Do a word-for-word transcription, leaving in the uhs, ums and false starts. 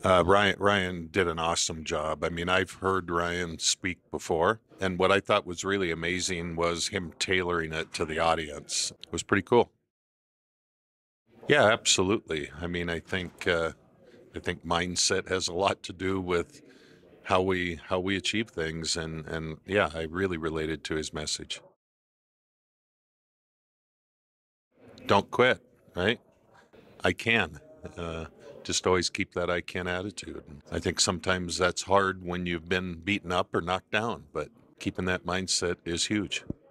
Uh, Ryan Ryan did an awesome job. I mean, I've heard Ryan speak before, and what I thought was really amazing was him tailoring it to the audience. It was pretty cool. Yeah, absolutely. I mean, I think uh, I think mindset has a lot to do with how we how we achieve things, and and yeah, I really related to his message. Don't quit, right? I can. Uh, just always keep that I can attitude. I think sometimes that's hard when you've been beaten up or knocked down, but keeping that mindset is huge.